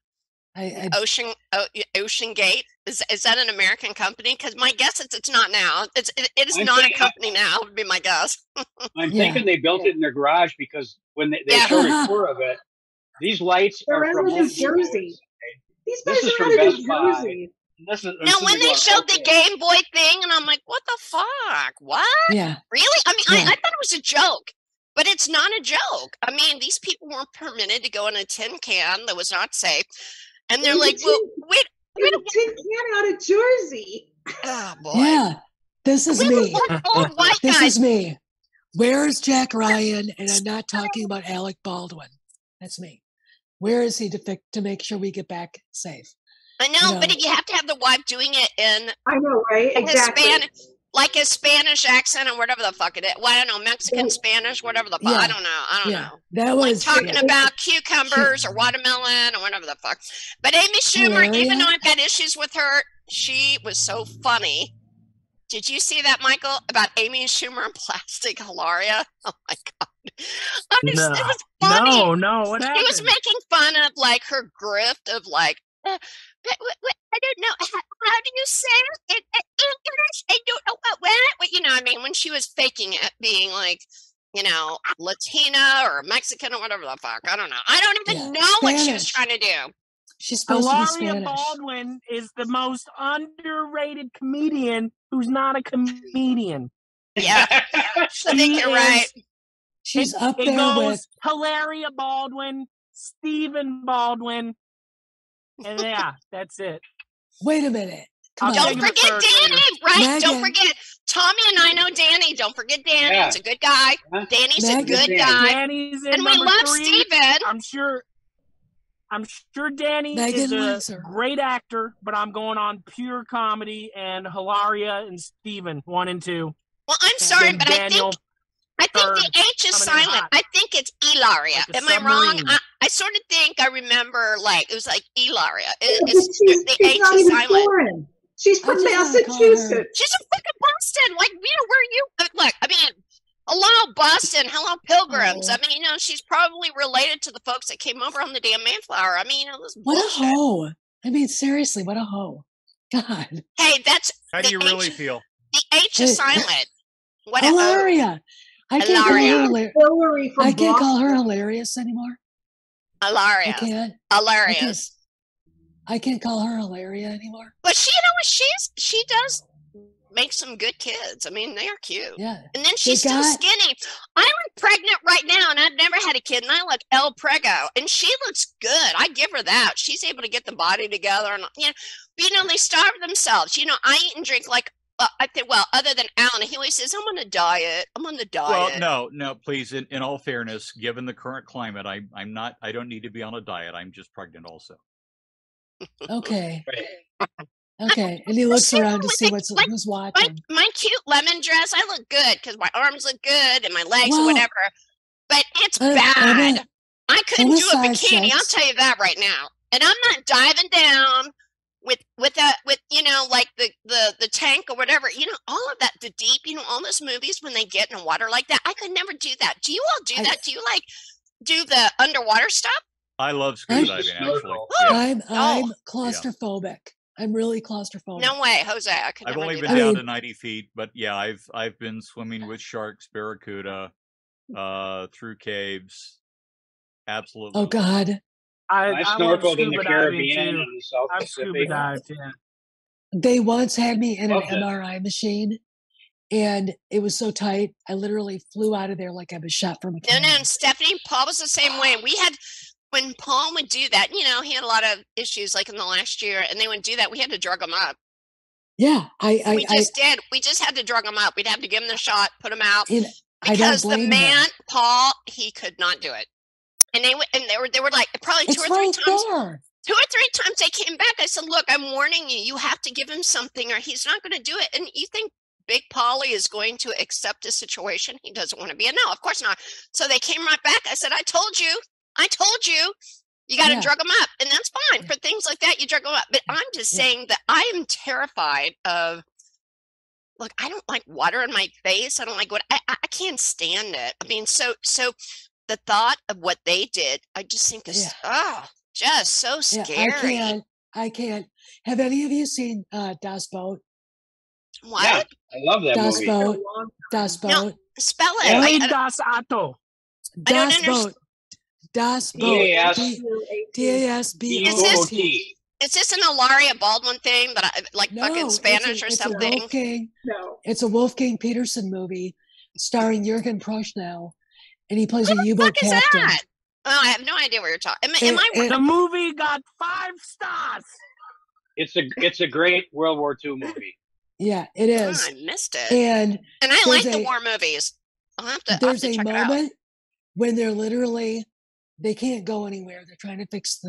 Ocean Gate, is that an American company? Because my guess is it's not now. It is not a company now, would be my guess. I'm thinking they built it in their garage because when they showed a tour of it, these lights are from New Jersey. These guys is are from out of Best New Buy. Jersey. Now, when they showed the Game Boy thing, and I'm like, what the fuck? What? Yeah. Really? I mean, I thought it was a joke, but it's not a joke. I mean, these people weren't permitted to go in a tin can that was not safe. And they're like, well, wait a tin can out of Jersey. Oh, boy. Yeah. This is me. Old white This guys. is me. Where is Jack Ryan? And I'm not talking about Alec Baldwin. That's me. Where is he to make sure we get back safe? I know, but if you have to have the wife doing it in I know, right? Exactly. like a Spanish accent or whatever the fuck it is. Well, I don't know, Mexican, Spanish, whatever the fuck. Yeah. I don't know. That was like talking about cucumbers or watermelon or whatever the fuck. But Amy Schumer, even though I've got issues with her, she was so funny. Did you see that, Michael, about Amy Schumer and Plastic Hilaria? Oh my god! It was funny. No, what happened? He was making fun of like her grift of like. I don't know. How do you say it in English? I don't know what. You know, I mean, when she was faking it, being like, you know, Latina or Mexican or whatever the fuck. I don't know. I don't even know what she was trying to do. She's supposed to be Spanish. Hilaria Baldwin is the most underrated comedian who's not a comedian. Yeah, I think you're right. She's up there with Hilaria Baldwin, Stephen Baldwin. And yeah, that's it. Wait a minute. Don't forget Danny, right? Megan. Don't forget. Tommy and I know Danny. Don't forget Danny. Yeah. He's a good guy. Danny's a good guy. Danny's in and we love 3. Steven. I'm sure Danny is a great actor, but I'm going on pure comedy and Hilaria and Steven 1 and 2. Well, I'm sorry, but I think the H is silent. I think it's Ilaria. Like Am I wrong? I sort of think I remember like it was like Ilaria. The H is silent. Foreign. She's from Massachusetts. She's from fucking Boston. Like, you know, where you look, I mean, hello, Boston. Hello, Pilgrims. I mean, you know, she's probably related to the folks that came over on the damn Mayflower. I mean, you know, this what a hoe. I mean, seriously, what a hoe. God. Hey, that's how do you really feel? The H is silent. What Hilaria. I can't call her hilarious anymore. Hilaria. I can't. Hilarious. I can't call her Hilaria anymore. But she, you know, she does make some good kids. I mean, they are cute. Yeah. And then she's still skinny. I'm pregnant right now, and I've never had a kid, and I look El Prego, and she looks good. I give her that. She's able to get the body together, and you know, but, you know, they starve themselves. You know, I eat and drink like. I think, well, other than Alan, he always says, I'm on a diet. Well, no, please. In all fairness, given the current climate, I'm not, I don't need to be on a diet. I'm just pregnant also. Okay. Okay. And he looks around to see who's watching. My cute lemon dress, I look good because my arms look good and my legs or whatever. But it's bad. I couldn't do a bikini. I'll tell you that right now. And I'm not diving down with you know, like the tank or whatever, you know, all of that, the deep, you know, all those movies when they get in the water like that, I could never do that. Do you all do that? Do you like do the underwater stuff? I love scuba diving, actually. I'm claustrophobic. Yeah. I'm really claustrophobic. No way, Jose. I've only been down to 90 feet, but yeah, I've been swimming with sharks, barracuda, through caves. Absolutely. Oh God. I snorkeled in the Caribbean and the South Pacific. They once had me in an MRI machine, and it was so tight, I literally flew out of there like I was shot from a cannon. No, and Stephanie, Paul was the same way. We had, when Paul would do that, you know, he had a lot of issues like in the last year, and they would do that. We had to drug him up. Yeah, we just did. We just had to drug him up. We'd have to give him the shot, put him out, because the man, Paul, he could not do it. And they were like probably two or three times. Two or three times they came back. I said, "Look, I'm warning you. You have to give him something, or he's not going to do it." And you think Big Polly is going to accept a situation he doesn't want to be in? No, of course not. So they came right back. I said, "I told you. You got to drug them up, and that's fine for things like that. You drug them up." But I'm just saying that I am terrified of. Look, I don't like water in my face. I don't like what I can't stand it. I mean, so the thought of what they did, I just think is just so scary. Yeah, I can't. Have any of you seen Das Boot? What? Yeah, I love that Das movie. Boot. Das Boot. No, spell it. Only Das Auto. Das Boot. Das Boot. D-A-S-B-O-O-T. Is this an Ilaria Baldwin thing that fucking Spanish or something? It's a Wolfgang Peterson movie starring Jürgen Prochnow, and he plays a U-boat captain. Is that? Oh, I have no idea what you're talking. Am I? The movie got 5 stars. It's a great World War II movie. Yeah, it is. Oh, I missed it. And I like the war movies. I'll have to. There's a moment when they're literally they can't go anywhere. They're trying to fix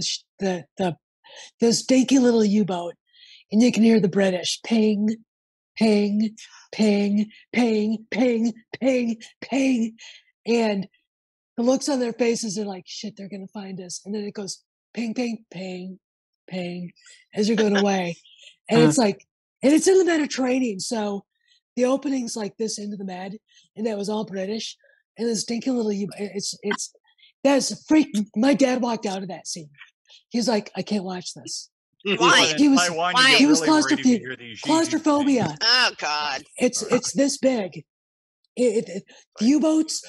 this dinky little U-boat, and you can hear the British ping, ping, ping, ping, ping, ping, ping, and the looks on their faces are like, shit, they're gonna find us. And then it goes ping, ping, ping, ping as you're going away, and it's like, and it's in the Mediterranean, so the opening's like this into the Med, and that was all British, and this dinky little U-boat. It's that's freak. My dad walked out of that scene. He's like, I can't watch this. Why? He was claustrophobia. Oh God! It's this big. The U-boats.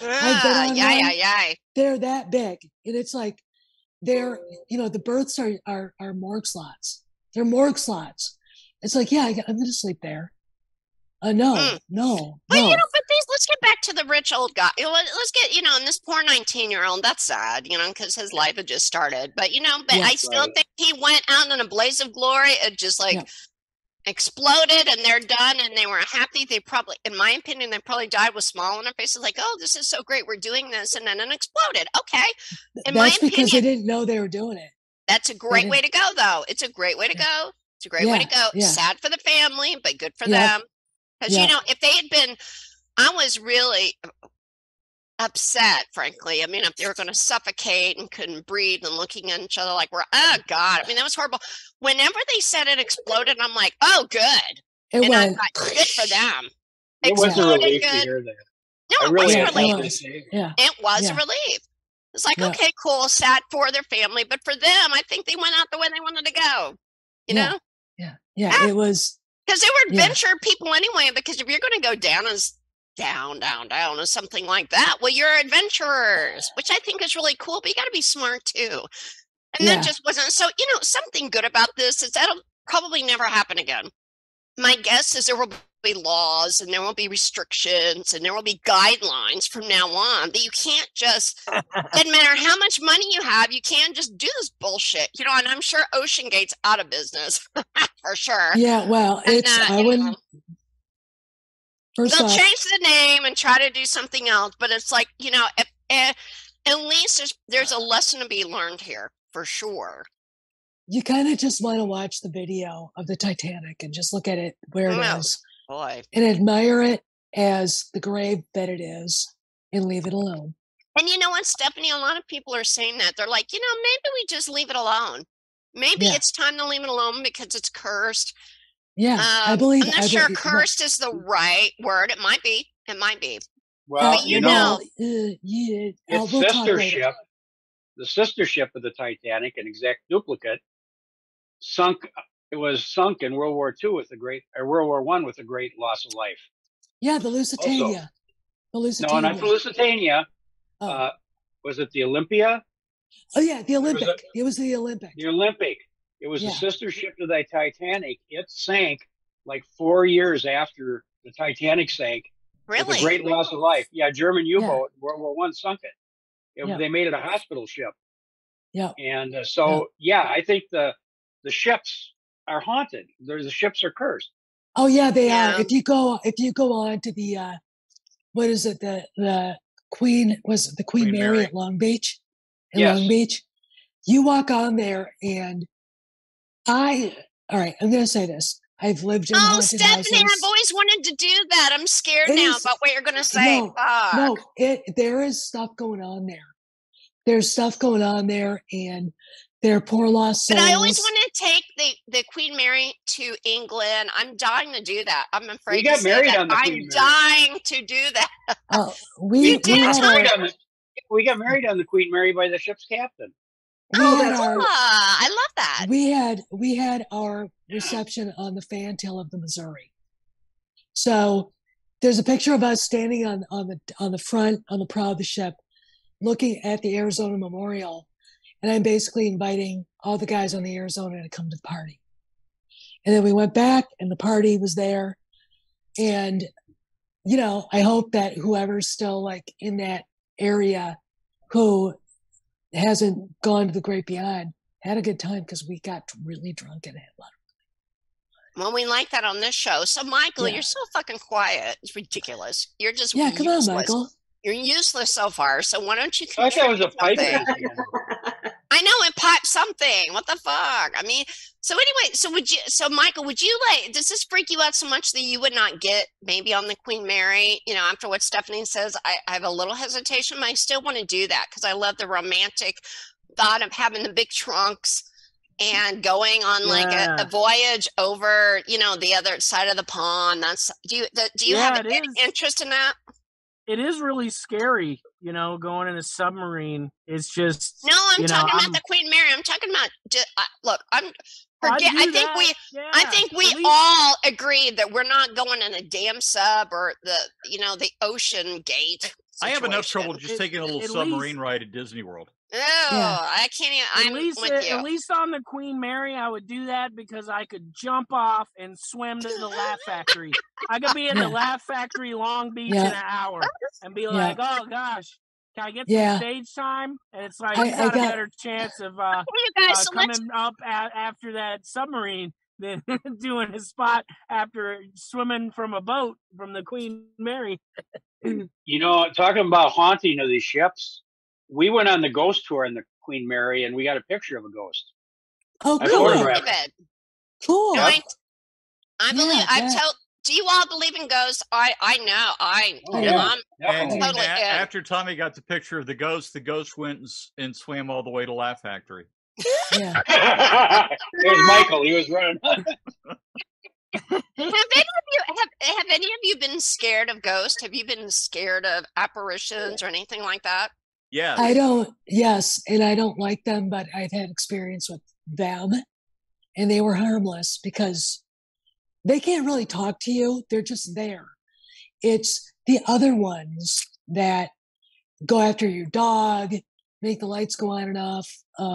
They're that big, and it's like they're the berths are morgue slots. They're morgue slots. It's like, yeah, I'm going to sleep there. No. But but let's get back to the rich old guy. Let's get and this poor 19-year-old. That's sad, because his life had just started. But I still think he went out in a blaze of glory. It just exploded, and they're done, and they were happy. They probably, in my opinion, they probably died with a smile on their faces, like, "Oh, this is so great, we're doing this," and then it exploded. Okay, that's because they didn't know they were doing it. That's a great way to go, though. It's a great way to go. It's a great way to go. Yeah. Sad for the family, but good for them. Because, if they had been, I was really upset, frankly. I mean, if they were going to suffocate and couldn't breathe and looking at each other like oh, God. I mean, that was horrible. Whenever they said it exploded, I'm like, oh, good. I thought, good for them. It was a relief to hear that. No, it was a relief. It was a relief. It's like, okay, cool, sad for their family. But for them, I think they went out the way they wanted to go. You know? Yeah, it was. Because they were adventure people anyway, because if you're going to go down as down or something like that, well, you're adventurers, which I think is really cool, but you got to be smart too. And that just wasn't. So, something good about this is that'll probably never happen again. My guess is there will be laws and there will be restrictions and there will be guidelines from now on that you can't just, doesn't matter how much money you have, you can't just do this bullshit, and I'm sure Ocean Gate's out of business for sure. Yeah, well, I wouldn't. They'll change the name and try to do something else, but it's like, at least there's a lesson to be learned here for sure. You kind of just want to watch the video of the Titanic and just look at it where it is. Boy. And admire it as the grave that it is and leave it alone. And you know what, Stephanie? A lot of people are saying that. They're like, maybe we just leave it alone. Maybe it's time to leave it alone because it's cursed. Yeah, I believe. I'm not sure cursed is the right word. It might be. Well, its sister ship, the sister ship of the Titanic, an exact duplicate, sunk. It was sunk in World War II World War I with a great loss of life. Yeah, the Lusitania. No, not the Lusitania. Was it the Olympia? Oh yeah, the Olympic. It was the Olympic. The Olympic. It was the sister ship to the Titanic. It sank like 4 years after the Titanic sank. Really? With a great loss of life. Yeah, German U-boat, World War I sunk it. They made it a hospital ship. Yeah. And I think the ships are haunted. The ships are cursed. Oh yeah, they Yeah. are. If you go on to the what is it? The Queen Queen Mary Mary. at Long Beach? In Yes. Long Beach. You walk on there and all right, I'm gonna say this. I've lived in Oh, haunted Stephanie, houses. I've always wanted to do that. I'm scared It now is- about what you're going to say. Fuck. No, there is stuff going on there. There's stuff going on there, and there are poor lost souls. But I always want to take the Queen Mary to England. I'm dying to do that. I'm afraid We got to say married that. on the I'm Queen Mary. dying to do that. We You did, had our, We got married on the Queen Mary by the ship's captain. we had our I love that. we had our reception on the fantail of the Missouri. So there's a picture of us standing on the front, on the prow of the ship, looking at the Arizona Memorial, and I'm basically inviting all the guys on the Arizona to come to the party. And then we went back, and the party was there, and I hope that whoever's still like in that area who hasn't gone to the great beyond had a good time, because we got really drunk and had a lot of. Well, we like that on this show. So, Michael, Yeah. you're so fucking quiet. It's ridiculous. You're just Yeah, come on, useless. Michael. You're useless so far. So why don't you I thought that was a pipe. contribute something? I know it piped something. What the fuck? I mean, so anyway, so Michael, would you does this freak you out so much that you would not get maybe on the Queen Mary, after what Stephanie says? I have a little hesitation, but I still want to do that because I love the romantic thought of having the big trunks and going on like a voyage over, the other side of the pond. Do you have any interest in that? It is really scary, going in a submarine. It's just no. I'm talking about the Queen Mary. I'm talking about look. I think we all agreed that we're not going in a damn sub or the ocean gate situation. I have enough trouble just taking a little submarine ride at Disney World. Oh, I can't even. I'm with you. At least on the Queen Mary, I would do that because I could jump off and swim to the Laugh Factory. I could be in the Laugh Factory, Long Beach, in an hour and be like, "Oh gosh, can I get some stage time?" And it's like you got a better chance of coming up after that submarine than doing a spot after swimming from a boat from the Queen Mary. Talking about haunting of these ships. We went on the ghost tour in the Queen Mary, and we got a picture of a ghost. Oh, cool! Cool. No, I believe. Do you all believe in ghosts? I know. I'm totally in. After Tommy got the picture of the ghost went and swam all the way to Laugh Factory. Yeah. It was Michael. He was running. Have any of you been scared of ghosts? Have you been scared of apparitions or anything like that? Yeah. I don't. Yes, and I don't like them, but I've had experience with them, and they were harmless because they can't really talk to you. They're just there. It's the other ones that go after your dog, make the lights go on and off.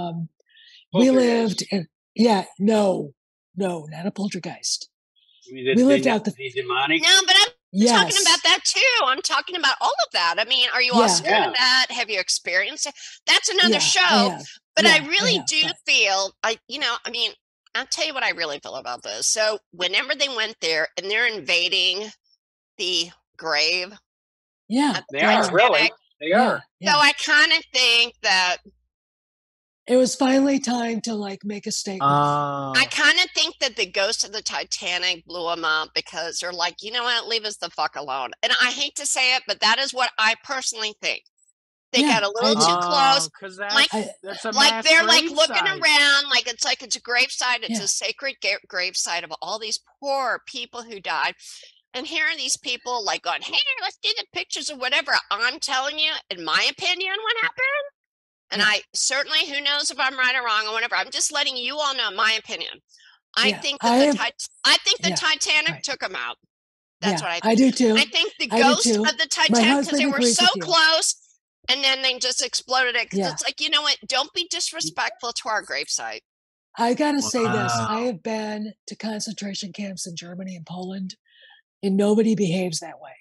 We lived in, no, not a poltergeist. We lived out the demonic. No, but I'm talking about that too. I'm talking about all of that. I mean, are you all scared of that? Have you experienced it? That's another show. But I really do feel, I'll tell you what I really feel about this. So whenever they went there and they're invading the grave. Yeah. They are, really. They are. So I kind of think that it was finally time to make a statement. I kind of think that the ghost of the Titanic blew them up because they're like, you know what, leave us the fuck alone. And I hate to say it, but that is what I personally think. They got a little too close. That's they're looking around, it's a gravesite. It's a sacred gravesite of all these poor people who died. And here are these people going, hey, let's do the pictures or whatever. I'm telling you, in my opinion, what happened. And I certainly, who knows if I'm right or wrong or whatever. I'm just letting you all know my opinion. I think that the Titanic took them out. That's what I think. I do too. I think the ghost of the Titanic, because they were so close, and then they just exploded it. Because it's like, you know what? Don't be disrespectful to our gravesite. I gotta say this. I have been to concentration camps in Germany and Poland, and nobody behaves that way.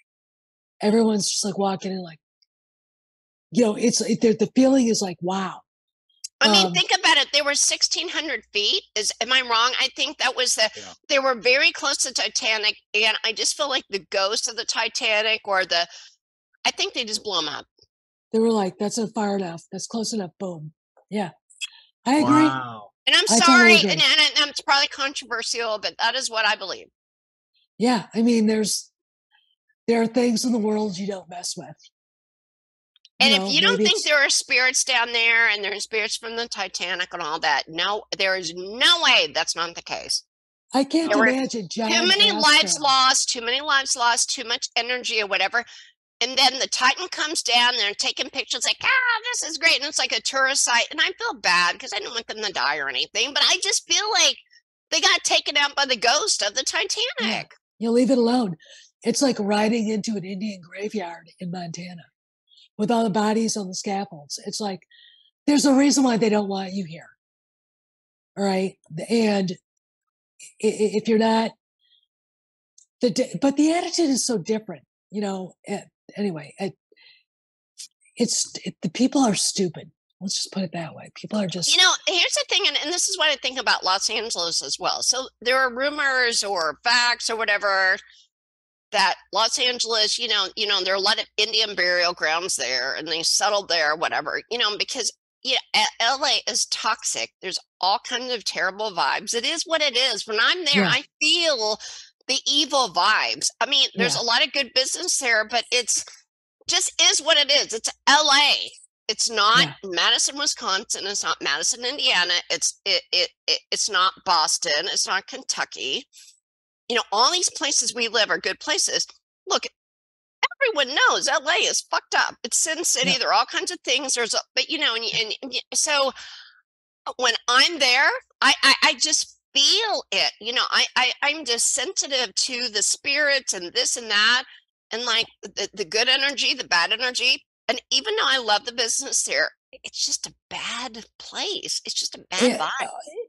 Everyone's just walking in it's the feeling is wow. I mean, think about it. They were 1,600 feet. Am I wrong? I think that was they were very close to Titanic, and I just feel like the ghost of the Titanic I think they just blew them up. They were like, that's far enough. That's close enough. Boom. Yeah. I agree. Wow. And I'm sorry, and it's probably controversial, but that is what I believe. Yeah. I mean, there are things in the world you don't mess with. And if you don't think there are spirits down there and there are spirits from the Titanic and all that, no, there is no way that's not the case. I can't imagine. Too many lives lost, too much energy or whatever. And then the Titan comes down there and taking pictures like, this is great. And it's like a tourist site. And I feel bad because I don't want them to die or anything. But I just feel like they got taken out by the ghost of the Titanic. Yeah. You leave it alone. It's like riding into an Indian graveyard in Montana with all the bodies on the scaffolds. It's like, there's a reason why they don't want you here. All right. And if you're not, but the attitude is so different, anyway, the people are stupid. Let's just put it that way. People are just, here's the thing. And this is what I think about Los Angeles as well. So there are rumors or facts or whatever that Los Angeles, there are a lot of Indian burial grounds there and they settled there, whatever, because LA is toxic. There's all kinds of terrible vibes. It is what it is. When I'm there, I feel the evil vibes. I mean, there's a lot of good business there, but it's just is what it is. It's LA. It's not Madison, Wisconsin. It's not Madison, Indiana. It's not Boston. It's not Kentucky. All these places we live are good places. Look, everyone knows LA is fucked up. It's Sin City. There are all kinds of things. So when I'm there, I just feel it. I'm just sensitive to the spirits and this and that, and like the good energy, the bad energy. And even though I love the business there, it's just a bad place. It's just a bad vibe.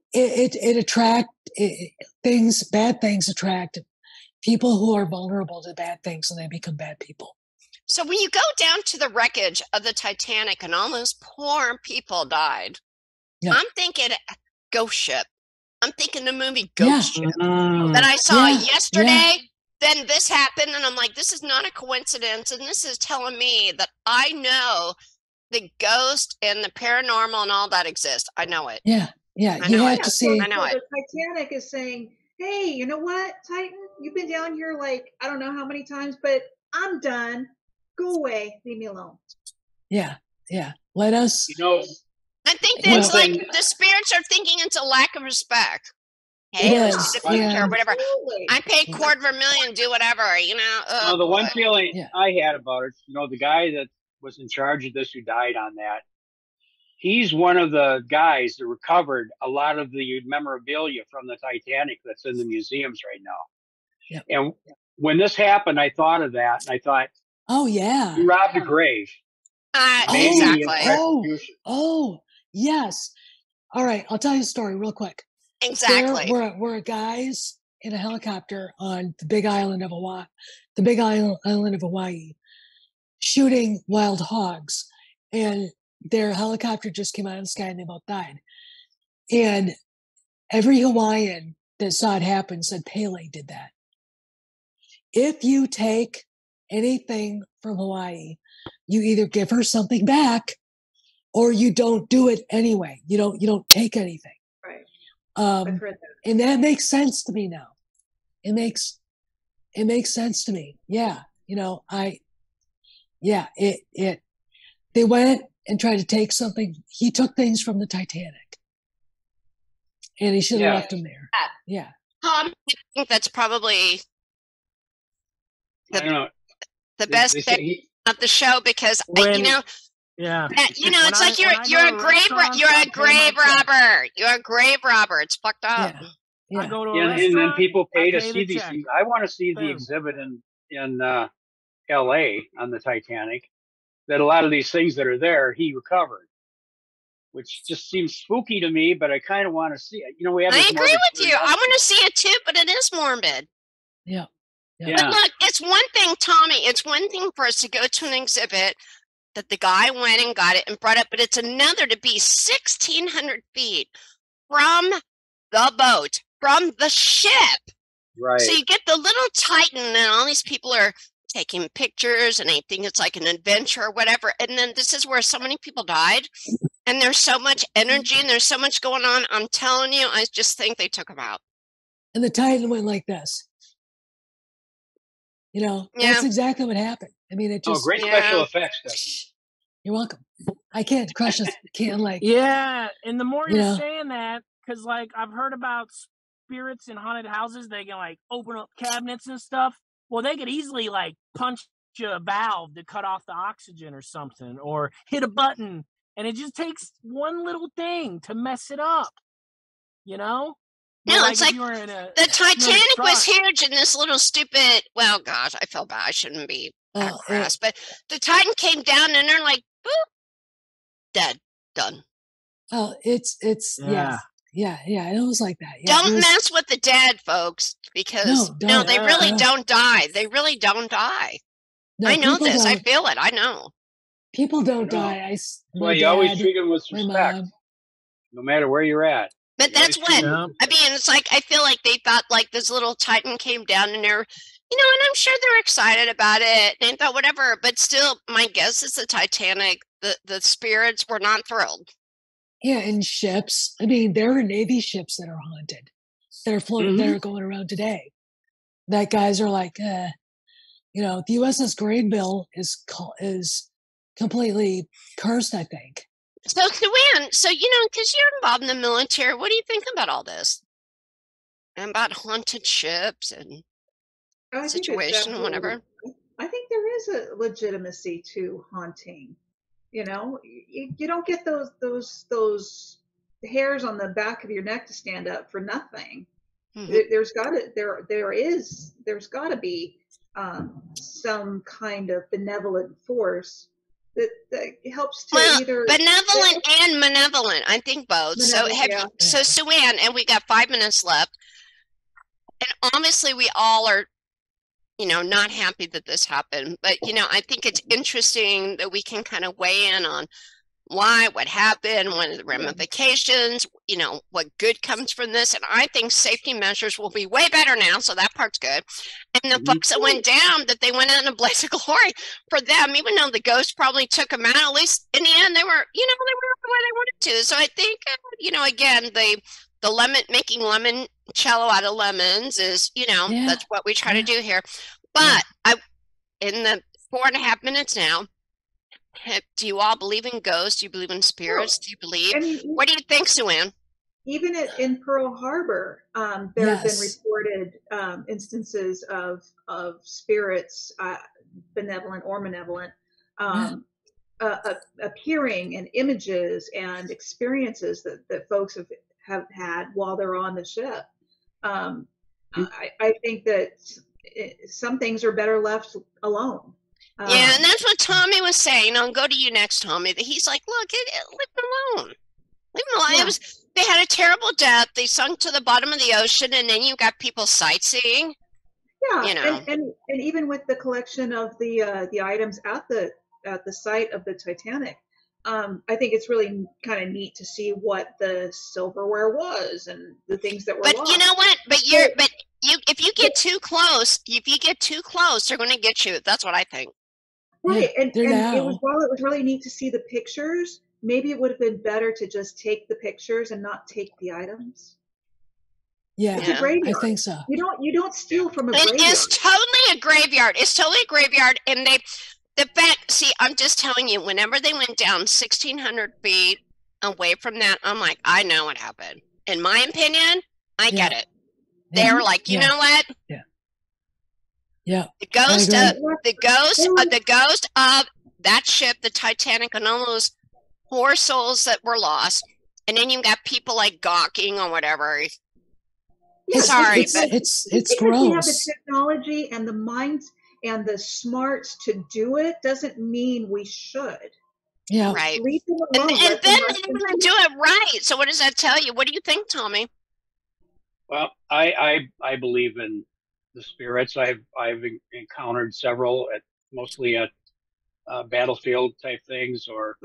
Bad things attract people who are vulnerable to bad things, and they become bad people. So when you go down to the wreckage of the Titanic and all those poor people died, I'm thinking Ghost Ship. I'm thinking the movie Ghost Ship that I saw yesterday. Yeah. Then this happened, and I'm like, this is not a coincidence, and this is telling me that I know the ghost and the paranormal and all that exist. I know it. Yeah. You have to see. I know it. The Titanic is saying, hey, you know what, Titan? You've been down here like, I don't know how many times, but I'm done. Go away. Leave me alone. Yeah. Let us. I think that's like the spirits are thinking it's a lack of respect. Hey, or whatever. I paid $250,000, do whatever, the one feeling I had about it, the guy that was in charge of this who died on that, he's one of the guys that recovered a lot of the memorabilia from the Titanic that's in the museums right now. Yeah. And when this happened, I thought of that, and I thought, oh, yeah. You robbed a grave. Exactly. Oh, yes. All right, I'll tell you a story real quick. Exactly. We're guys in a helicopter on the Big Island of Hawaii, shooting wild hogs, and their helicopter just came out of the sky and they both died. And every Hawaiian that saw it happen said Pele did that. If you take anything from Hawaii, you either give her something back or you don't do it anyway. You don't take anything. I've heard that. And that makes sense to me now. It makes sense to me. Yeah. They went and tried to take something. He took things from the Titanic and he should have left them there. Yeah. I think that's probably the best thing of the show because yeah. It's like you're a grave robber. You're a grave robber. It's fucked up. Yeah. I go to a and then people pay to see these things. I want to see the exhibit in LA on the Titanic that a lot of these things that are there he recovered, which just seems spooky to me, but I kind of want to see it. We have I agree with you. I want to see it too, but it is morbid. Yeah. But look, it's one thing, Tommy. It's one thing for us to go to an exhibit that the guy went and got it and brought it, but it's another to be 1,600 feet from the boat, from the ship. Right. So you get the little Titan, and all these people are taking pictures, and they think it's like an adventure or whatever. And then this is where so many people died, and there's so much energy, and there's so much going on. I'm telling you, I just think they took them out. And the Titan went like this. You know, that's exactly what happened. I mean, it just. Great special effects, Stephanie. You're welcome. I can't crush a can like. Yeah, and the more you're saying that, because like I've heard about spirits in haunted houses, they can like open up cabinets and stuff. Well, they could easily like punch a valve to cut off the oxygen or something, or hit a button, and it just takes one little thing to mess it up. You know? No, like, it's like the Titanic was huge, and this little stupid. Well, gosh, I feel bad. I shouldn't be that crass, but the Titan came down, and they're like, boop, dead, done. Oh, it's yeah. It was like that. Yeah, don't mess with the dead, folks, because no, they really don't die. They really don't die. No, I know this. I feel it. I know. People don't die. Well, you always treat them with respect, no matter where you're at. But that's what, I mean, it's like, I feel like they thought like this little Titan came down and they're, you know, and I'm sure they're excited about it. They thought whatever, but still, my guess is the Titanic, the spirits were not thrilled. Yeah, and ships. I mean, there are Navy ships that are haunted, that are floating, that are going around today. That guys are like, you know, the USS Greenville is completely cursed, I think. So, Suanne, so, you know, because you're involved in the military, what do you think about all this? And about haunted ships and situation and whatever? I think there is a legitimacy to haunting. You know, you don't get those hairs on the back of your neck to stand up for nothing. There's got to be some kind of benevolent force that helps to either benevolent and malevolent. I think both. So so Suanne, and we got 5 minutes left, and obviously we all are, you know, not happy that this happened, but you know, I think it's interesting that we can kind of weigh in on why, what happened, what are the ramifications, you know, what good comes from this. And I think safety measures will be way better now, so that part's good. And the folks that went down, that they went out in a blaze of glory for them, even though the ghost probably took them out, at least in the end, they were, you know, they were where they wanted to. So I think, you know, again, the lemon, making limoncello out of lemons is, you know, that's what we try to do here. But in the 4.5 minutes now, do you all believe in ghosts? Do you believe in spirits? Do you believe? I mean, what do you think, Suanne? Even in Pearl Harbor, there have been reported instances of spirits, benevolent or malevolent, appearing in images and experiences that folks have had while they're on the ship. I think that some things are better left alone. Yeah, and that's what Tommy was saying. I'll go to you next, Tommy. That he's like, look, leave them alone. Leave them alone. Yeah. They had a terrible death. They sunk to the bottom of the ocean, and then you got people sightseeing. Yeah, you know. and even with the collection of the items at the site of the Titanic, I think it's really kind of neat to see what the silverware was and the things that were lost. But you know what? If you get too close, they're going to get you. That's what I think. Right, and while it was really neat to see the pictures, maybe it would have been better to just take the pictures and not take the items. Yeah, it's a graveyard. I think so. You don't steal from a graveyard. It's totally a graveyard. It's totally a graveyard, and the fact. See, I'm just telling you. Whenever they went down 1,600 feet away from that, I'm like, I know what happened. In my opinion, I get it. They were like, you know what? Yeah. The ghost of that ship, the Titanic, and all those poor souls that were lost. And then you got people like gawking or whatever. It's gross. We have the technology and the minds and the smarts to do it doesn't mean we should. Yeah. Right. And then they're going to do it right. So what does that tell you? What do you think, Tommy? Well, I believe in the spirits. I've encountered several, mostly at battlefield type things or.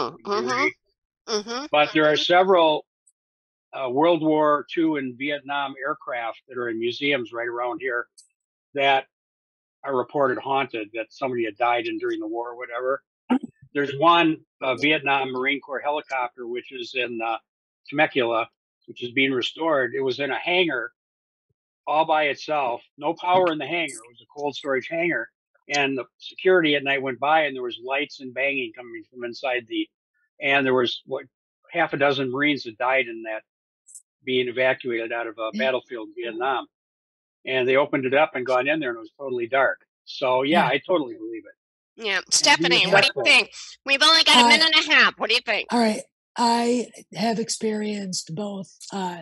Mm-hmm. But there are several World War II and Vietnam aircraft that are in museums right around here that are reported haunted, that somebody had died in during the war or whatever. There's one Vietnam Marine Corps helicopter, which is in Temecula, which is being restored. It was in a hangar all by itself, no power in the hangar. It was a cold storage hangar. And the security at night went by and there was lights and banging coming from inside and there was half a dozen Marines that died in that, being evacuated out of a battlefield in Vietnam. And they opened it up and gone in there and it was totally dark. So yeah, I totally believe it. Yeah. Stephanie, what do you think? We've only got a minute and a half. What do you think? All right. I have experienced both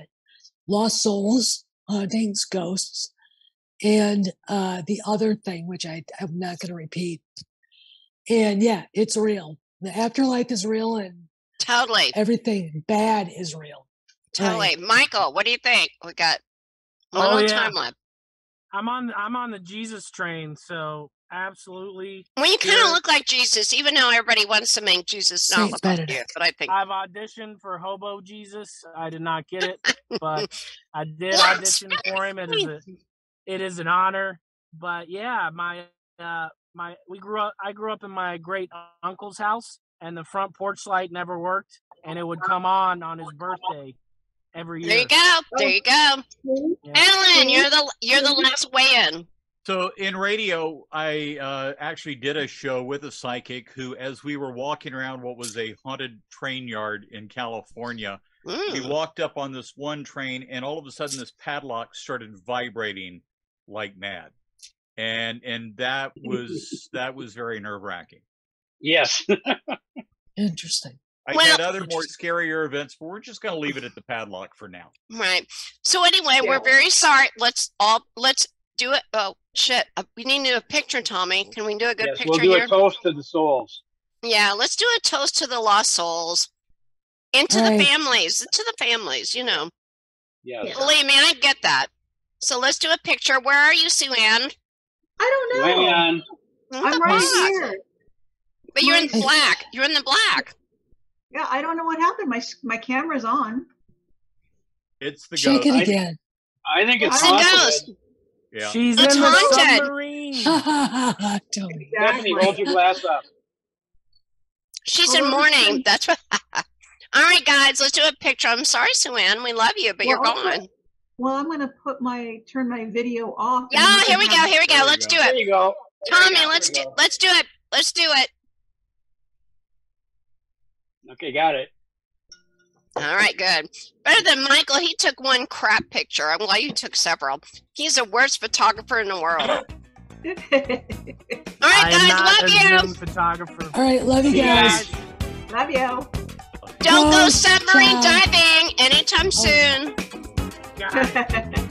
lost souls, hauntings, ghosts, and the other thing, which I'm not going to repeat. And yeah, it's real. The afterlife is real, and totally everything bad is real. Totally. Right. Michael, what do you think? We got a little time left. I'm on the Jesus train, so absolutely. Well, you kind of look like Jesus, even though everybody wants to make Jesus not look like you. But I think I've auditioned for Hobo Jesus. I did not get it, but I did audition for him. It is an honor. But yeah, I grew up in my great uncle's house, and the front porch light never worked, and it would come on his birthday every year. There you go. Yeah. Alan, you're the last weigh-in. So in radio, I actually did a show with a psychic who, as we were walking around what was a haunted train yard in California, we walked up on this one train, and all of a sudden this padlock started vibrating like mad. And that was very nerve-wracking. Yes. Interesting. I had other more scarier events, but we're just going to leave it at the padlock for now. Right. So anyway, we're very sorry. Let's do it. Oh shit! We need to do a picture, Tommy. Can we do a good picture here? We'll do a toast to the souls. Yeah, let's do a toast to the lost souls, and to the families. You know. Yes. Believe me, I get that. So let's do a picture. Where are you, Sue Ann? I don't know. Ann. I'm right here. But you're in black. You're in the black. Yeah, I don't know what happened. My camera's on. It's the Check ghost. it again. I think it's the ghost. Yeah. She's in the submarine. Tony. Stephanie, hold your glass up. She's in mourning. That's what. All right, guys, let's do a picture. I'm sorry, Sue Ann. We love you, but you're gone. Well, I'm going to turn my video off. Yeah, here we go. Let's do it. There you go. Tommy, let's do it. Let's do it. Okay, got it. All right, good. Better than Michael. He took one crap picture. I'm glad you took several. He's the worst photographer in the world. All right, guys, love you. Photographer. All right, love you guys. Love you. Don't go submarine diving anytime soon. God.